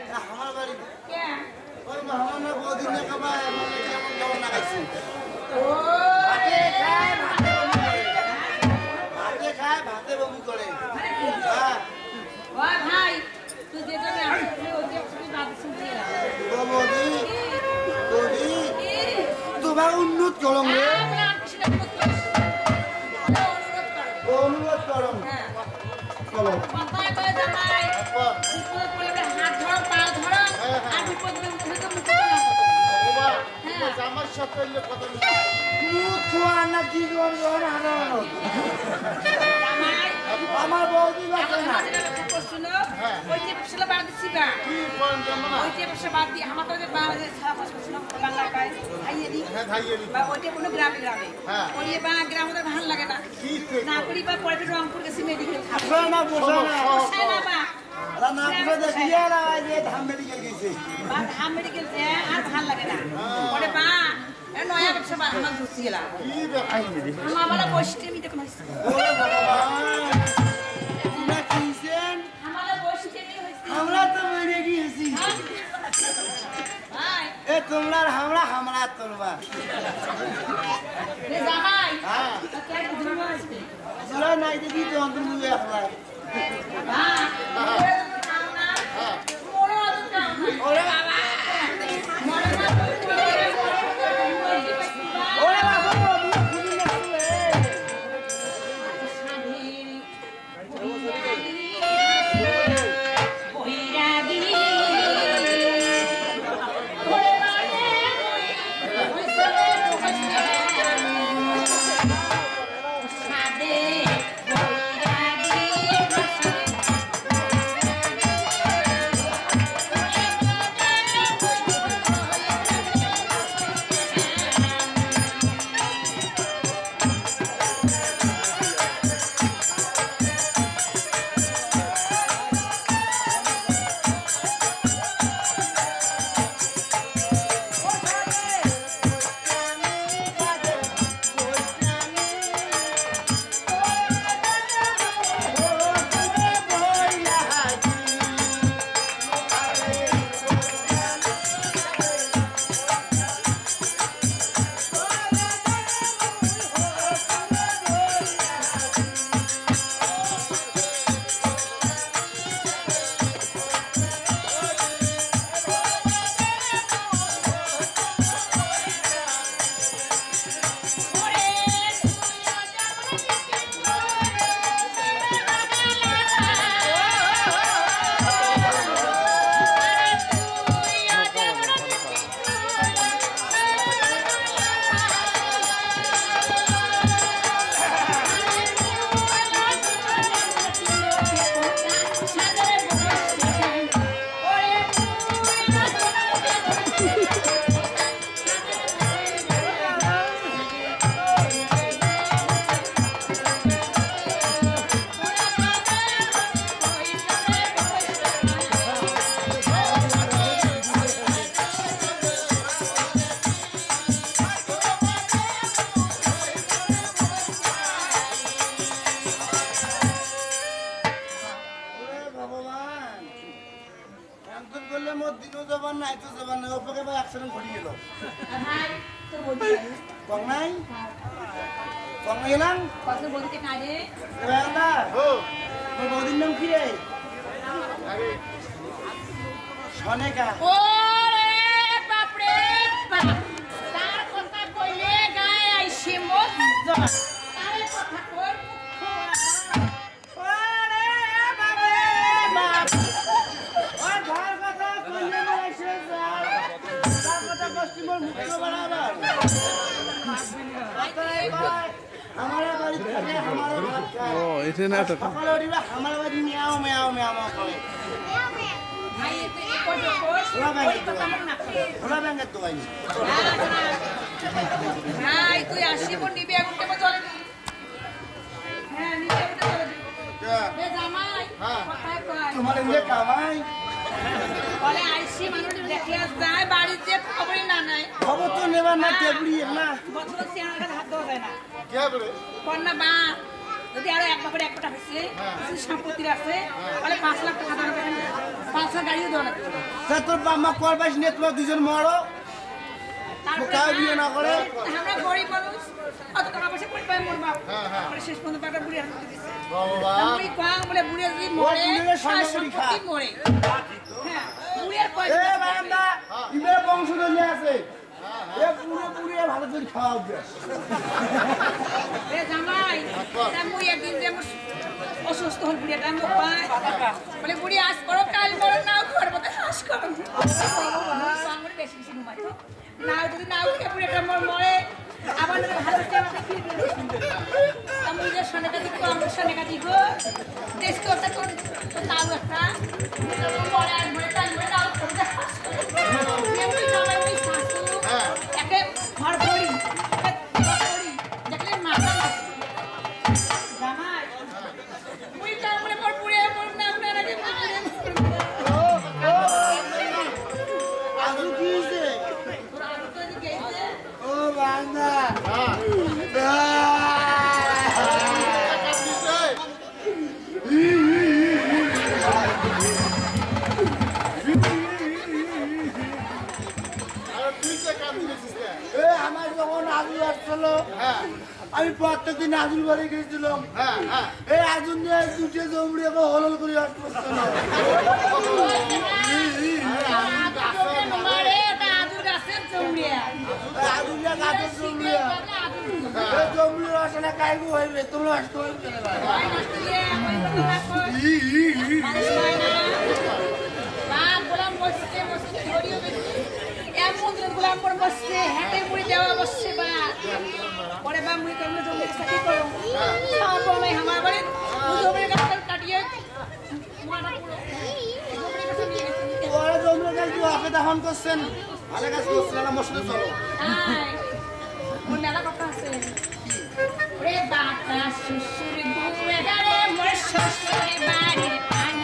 আমার বাড়ি ওই মহামান্য বহুদিন কামায় মানে কেমন কেমন লাগাইছি ভাতে খায় ভাতে বমি করে ভাই তুই যেটা তোমার উন্নত করম রে অনুরোধ করম চলো আমার সাথে কথা মুখ খোয়া না কি করবেন আমার বৌদি বাঁচে না ওই যে পয়সা বাদ দিচ্ছি গা কি করেন জানো না ওই যে পয়সা বাদ দিয়ে আমার তো বাংলাদেশ সারা পাঁচ বছর বাংলা কাজ খাইয়ে দিই হ্যাঁ খাইয়ে দিই বা ওইটা কোনো গ্রামে হ্যাঁ ওই বা গ্রামে তো ভালো লাগে না না করি বা পরে রংপুর গেছি মেডিকেল আসলে না বসে না বা না বসে দেখিয়ে না যে ধাম মেডিকেল গেছে বা ধাম মেডিকেল আর ভালো লাগে না পরে বা নয়া ব্যবসা বা আমার ধুসি গেলা কি দেখাই দিদি আমার বলা বসতে আমি দেখুন হইছে ওরে ভগবান না কিছেন আমার বসতে আমি হইছে আমরা তো মরে গিয়েছি ভাই এ তোমরা আমরা তোলবা রে জামাই হ্যাঁ তো কে বুঝলো আজকে জোড়া নাই দেখি তো অন্তর মুখে আসলাই হ্যাঁ হ্যাঁ মোড়ো আদুকা ওরে ওরে বাবা মুখ খুলি না তুই আসিব নিবি এখন কেমন চলে হ্যাঁ নিবি জামাই তোমার এনে কামাই বলে আইসি মানুষ দেখলে যায় বাড়ির যে খবরই না নাই খবর তো নেবার না টেবলি না বছর চেহারা হাত দেওয়া যায় না কে বলে কন্যা বা যদি আরো এক বাপের এক কোটা হয়েছে কিছু সম্পত্তি আছে তাহলে 5 লাখ টাকা দাম দেবেন 5 লাখ গাড়িও দেওয়া লাগবে তা তোর বাবা করবাস নিয়ে তোমরা দুজন মরো কাউ বিয়ে না করে আমরা গরিব মানুষ অত টাকা পয়সা করে পাই মোর বাপ আমরা শেষ পর্যন্ত একটা বুড়ি হাতে দিছে বাবা আমি কম বলে বুড়ি যদি মরে সম্পত্তি মরে হ্যাঁ বুড়ি আর কয় এ বান্দা ইমে বংশধর নিয়ে আছে এ পুরো পুরো ভালো করে খাওয়া হবে এ জামাই তা মুই একদিন যে আমার অসুস্থ হল বুড়িটা আমি পাই বলে বুড়ি আজ করো কাল করো নাও করবো তো হাস করো আমার বেশি বেশি ঘুমাই তো নাও যদি নাও খেয়ে বুড়িটা মোর মরে আবার ভালো করে আমাকে ফিরে আমি যে সোনাটা দিব আমার সোনাটা দিব দেশ করতে তোর নাও একটা মরে আর মরে তাই মরে নাও করতে হাস করো এমনি জামাই ওই শাশু একে ঘর করি দেখলে মাথা জামাই মুই কামড়ে পর পুড়ে পর না আপনার আগে আজু কি হইছে তোর আলু তো গেছে ও বান্দা এ আমার যখন আজু আসছিল আমি প্রত্যেকদিন আজুল বাড়ি গেছিলাম এই আজুল নিয়ে দুটো জমড়ি এখন হলল করে আসছিল মারে ওটা আদুর গাছের জমড়িয়া আজুলিয়া গাছের জমড়িয়া এই জমড়ির আসলে কাইগু হইবে তোমরা আসতে হইবে না ওই নষ্ট দিয়ে ওই মানুষ হয় না বা গোলাম বসছে বসছে ধরিও বেশি এমন দিন গোলাম পর বসছে হাতে মুড়ি দেওয়া বসছে বা পরে বা মুড়ি কেমন জমি সাথে করো আমার বড় নাই আমার বাড়ি জমির গাছ কাটিয়ে মারা পুরো জমির গাছ নিয়ে গেছে ওরা জমড়ি গাছ দিয়ে আপনি দহন করছেন ভালো কাজ করছেন আমার সাথে চলো আয় মোর মেলা কথা আছে রে বাতাস শ্বশুর ঘুরে গারে মোর শ্বশুর বাড়ির পানি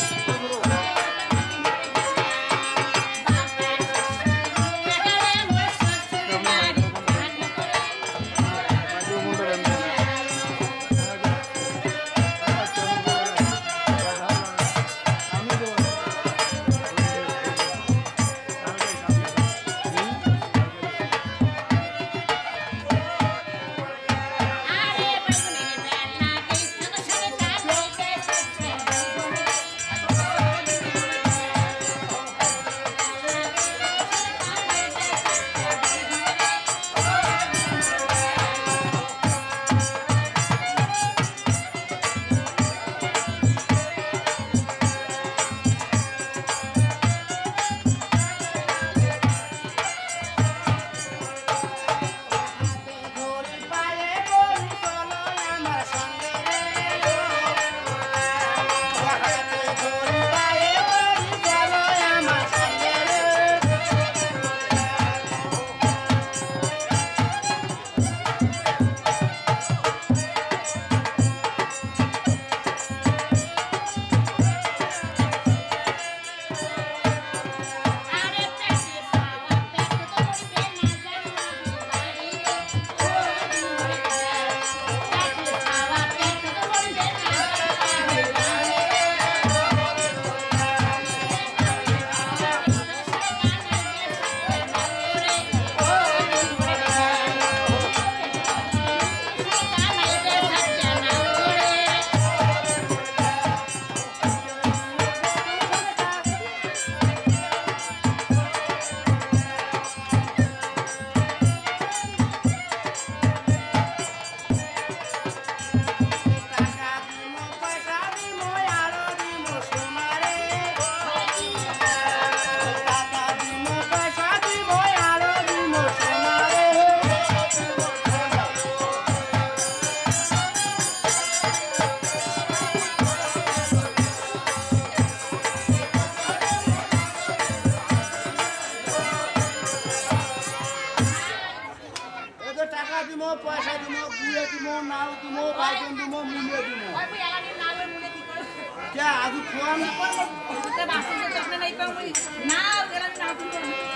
পয়সা দিব গুয়ে দিব নাও দিব বাইজন দিব মুলে দিব ওই বুই আলাদা নালে মুলে কি করে কে আজু খোয়ান ওতে বাসন তো আপনি নাই পাও মুই না গেলাম না দিব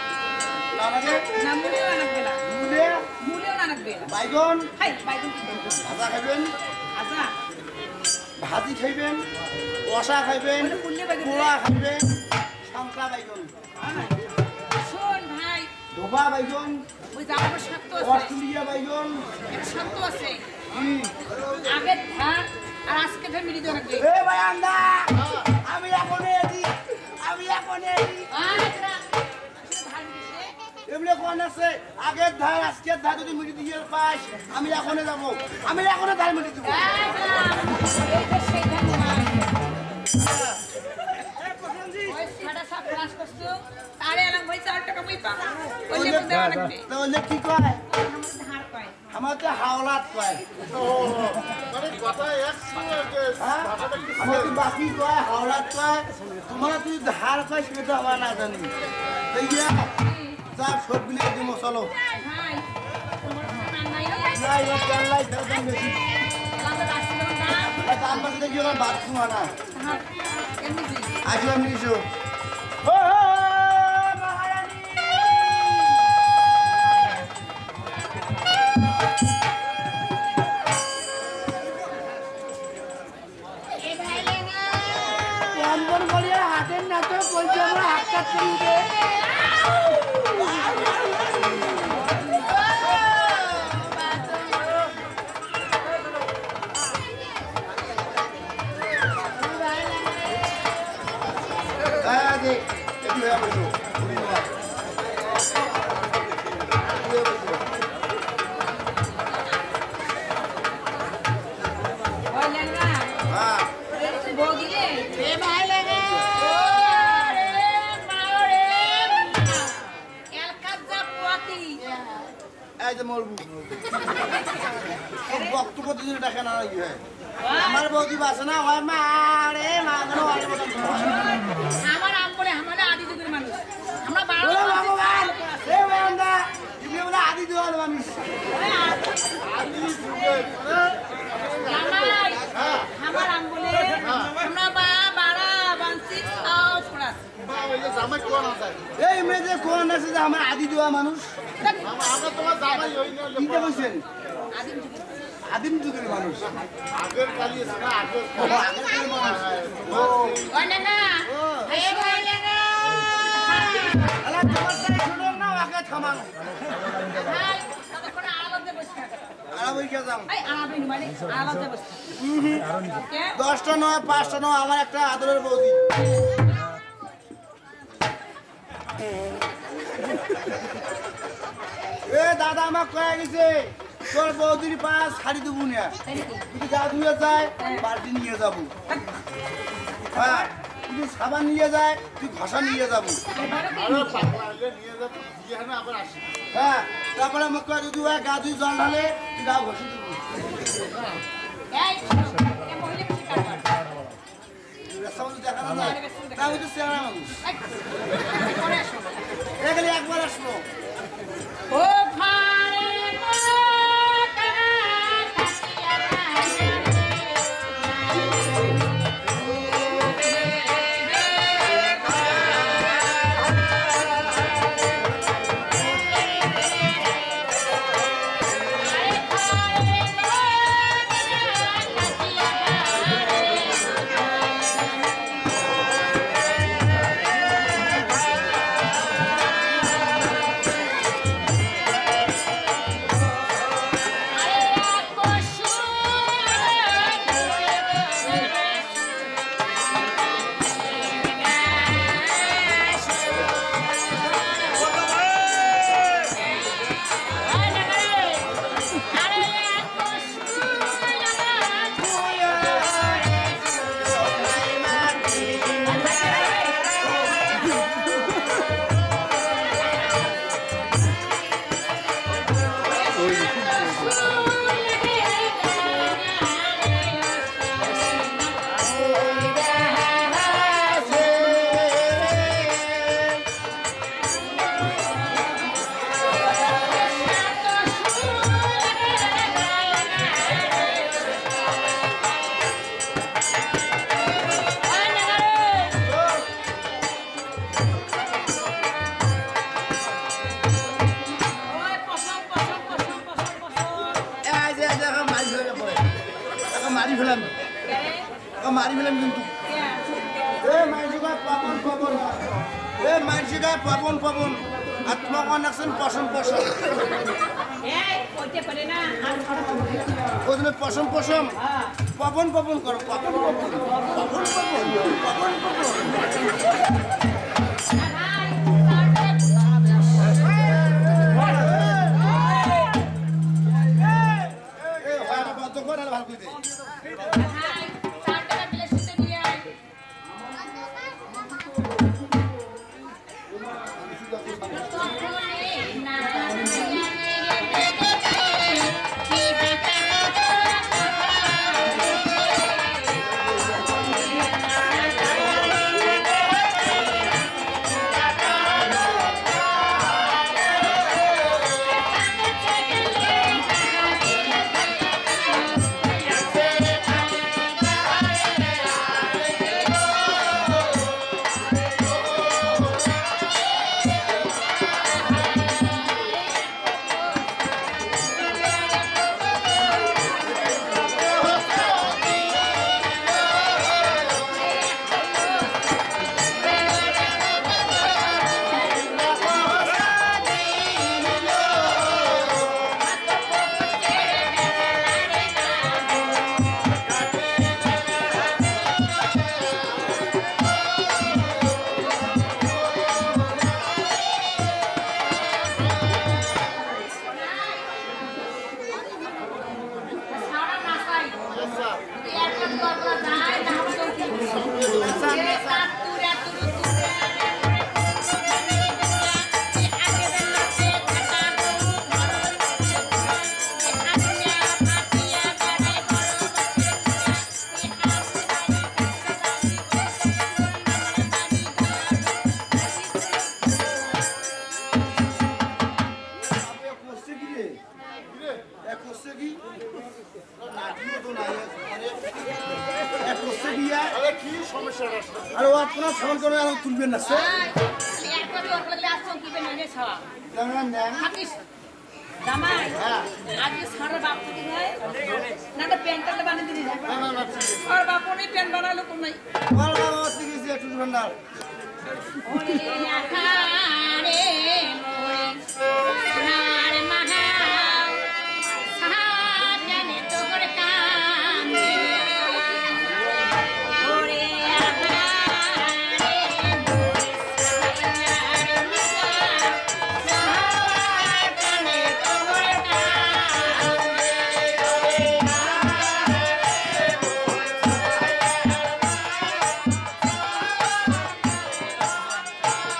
না লাগে না মুলেও আনক গেলা মুলে মুলেও আনক গেলা বাইজন হাই বাইদুন কি ভাজা খাবেন আচ্ছা ভাজি খাইবেন, কষা খাইবেন, ওটা কুল্লে বাইগুন রে। পোড়া খাইবেন, সামকা বাইগুন, শোন ভাই ধোবা বাইগুন, ওই জামাটা শক্ত আছে অস্ট্রেলিয়া বাইগুন। এটা শক্ত আছে কি? আগের ধান আর আজকে ধান মিলিয়ে দেওয়া লাগবে এ ভাই আন্দা, আমি এখন এদি, আমি এখন এদি। ধান দিছে এমনি কোন আছে আগের ধার আজকের ধার যদি মিটি দিয়ে পাস আমি এখনো যাবো, আমি এখনো ধার মিটি দিব। এই যে সেই ধান ভাই ওই সাড়ে 7 ক্লাস করছো তারে এলাম ভাই 4 টাকা মই পা ওই লেবু দেওয়া লাগবে তাহলে কি কয় আমার ধার পায় আমার তো হাওলাত কয়, মানে কথা এক হ্যাঁ? আমার তো বাকি কয় হাওলাত কয়, তোমার তুই ধার কয় সেটা আমার না জানি। এই যে যা সবজি নিয়ে দিব চলো। ভাই তোমার নাম নাই রে না এবার তেল লাই তেল দাম বেশি, আমরা রাস্তা দেব না আর দাম বেশি দেখি আমার বাদ শোনা না। ধার এমনি দিই আসো আমি এসো। ও মহারানী, কেমন করিয়া হাতের না তো বলছে আমরা হাত কাট করে উঠে। হ্যাঁ দে একটু হয়ে বসো, ওই লেঙ্গা হ্যাঁ বউ দিলে এ ভাই লেঙ্গা রে মাও রে এলকাত যা পুয়াতি এই যে মরবু বক্তব্য দিন দেখে না কি হয় আমার বৌদি বাসে না হয় মা রে মা কেন অনেক মতন আমার আম বলে আমাদের আদি যুগের মানুষ আমরা বারো ওরে ভগবান এ বান্দা তুমি বলে আদি দেওয়ার মানুষ জামাই আমার আম বলে আমরা বারা বানসি খাও ছোড়া জামাই কোন আছে এই মেয়ে কোন আছে যে আমার আদি দেওয়া মানুষ আমরা তোমার জামাই হই না কিনতে বলছেন আদিম যুগের আদিম যুগের মানুষ আগের কালি আছে না আগের ও, আগের যুগের মানুষ ও ওই লেঙ্গা এ ভাই লেঙ্গা আলা তোমার তাই শুনো না ওকে থামাও ভাই ততক্ষণ আলাদা বসে থাক আর ওই কে যাও এই আলাদা মানে আলাদা বসে কে 10টা নয় 5টা নয় আমার একটা আদরের বৌদি এ দাদা আমার কয়ে গেছে তোর বৌদির পাশ শাড়ি দেবো না যদি গা ধুয়ে যায় বালতি নিয়ে যাবো হ্যাঁ যদি সাবান নিয়ে যায় তুই ঘষা নিয়ে যাবো আরে পাগলা হইলে নিয়ে যাবো দিয়ে না আবার আসি হ্যাঁ তারপরে আমার কয়ে যদি ওই গা ধুয়ে জল ঢালে তুই গা ঘষে দেবো এই এ মহিলা কি কাটবার রাস্তা মধ্যে দেখা না যায় তা হচ্ছে চেহারা মানুষ এই পরে আসো এখানে একবার আসলো ও ফারে ফেলাম মারি ফেলাম কিন্তু এ মাইসি গায়ে পাবন পাবন এ মাইসি গায়ে পাবন পাবন আর তোমার কোন আছেন পশম পশম ওই জন্য পশম পশম পাবন পাবন করো পাবন পাবন পাবন পাবন পাবন পাবন আরে ও আপনার ফোন করে আর তুলবেন না স্যার জামাই আজকে সারা বাপ থেকে হয় না তো প্যান্টটা বানিয়ে দিলি আর বাপ নেই প্যান্ট বানালো কোন নাই একটু ভান্ডার ওরে আহারে মোরে সোনার মাহাও সাজানে তোর কামে ওরে আহারে মোরে সোনার মাহাও সাজানে তোর কামে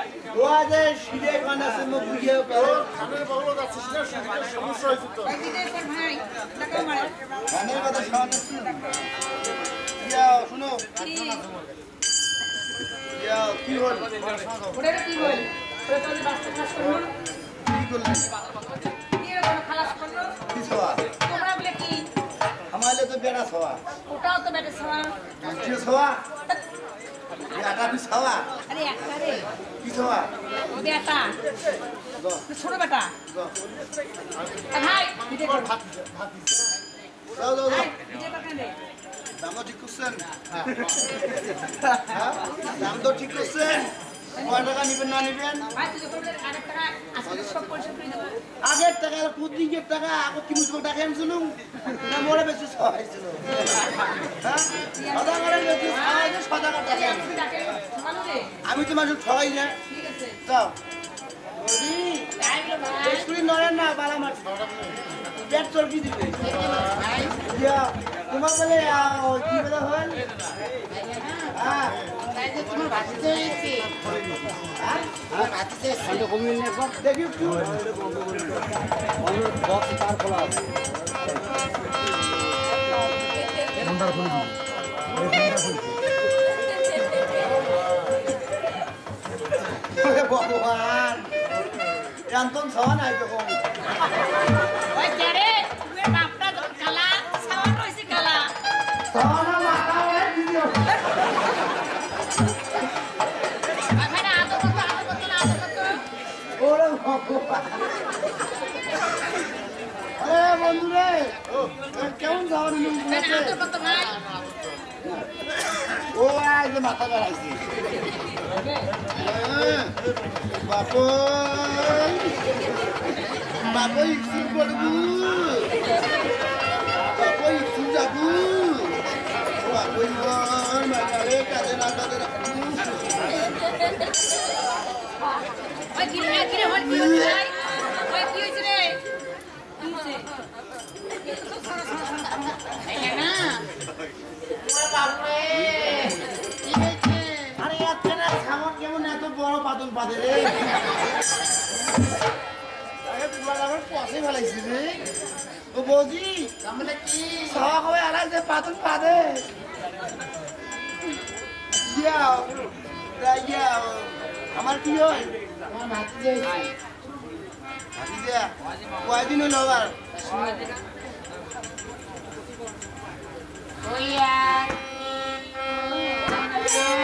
ও আজ সিঁড়ে কানাছে মুখ বুঝিয়ে কানের বগলে যাচ্ছিস না শরীরের সমস্যা হয়েছে তো ওই দিদের পর ভাই টাকা মারে কানের কথা শোনাচ্ছি যাও শুনো কি যাও কি হল ওটা কি বল ওটা তো বাচ্চা খাস করলো কি করলেন কি এরকম খালাস করলো কি ছোয়া তোমরা বলে কি আমালে তো বেড়া ছোয়া ওটাও তো বেটা সওয়া কি ছোয়া বেটা কি ছোয়া আরে একটা রে কি ছোয়া বেটা ছোট বেটা ভাই দিতে কর যাও যাও যাও দিতে কর দে দাম তো ঠিক করছেন হ্যাঁ দাম তো ঠিক করছেন কয় টাকা নিবেন না নিবেন ভাই তুই যখন আরেক টাকা আজকে সব পরিশোধ করে দেবো আগের টাকা পুদিকের টাকা আগে কি মুসবো টাকা আনছিলুম না মোড়ে বেশি সহাইছিল হ্যাঁ সদাগরের বেশি সহাইছে সদাগর টাকা আনছে। ডাকে ভালো রে আমি তো মানুষ ঠগাই না ঠিক আছে যাও বলি তাই বলো ভাই বেশি নড়েন না বালা মাছ পেট চরকি দিবে ইয়া, তোমার বলে কি বলে হল হ্যাঁ দেখি একটু ওরে ভগবান জানতন সওয়া নাই তখন ওই কেরে তুই বাপটা কালা সাওয়া রইছে কালা সওয়া না মাথা হয় দিও আখানে আদর করতে না আদর করতে ওরে ভগবান আরে বন্ধু রে কেমন যাওয়ার নিয়ম আখানে আদর করতে ভাই ও আজ মাথা বেড়াইছে বাপই স্কুল করবু বাপই স্কুল যাবু বাপই মাথারে কাজে না কাজে ওই কি রে হল কি হইছে ভাই ওই কি হইছে রে কি হইছে এই না আরে এতটা সামন কেমন এত বড় পাতন পাতে রে আরে পুরা লাগার পয়সা ফেলাইছি রে ও বৌদি আমরা কি সওয়া হবে আলাদা যে পাতন পাতে ইয়াও ইয়াও আমার কি হয় আমার ভাতি যা কয়দিন হলো আবার ওই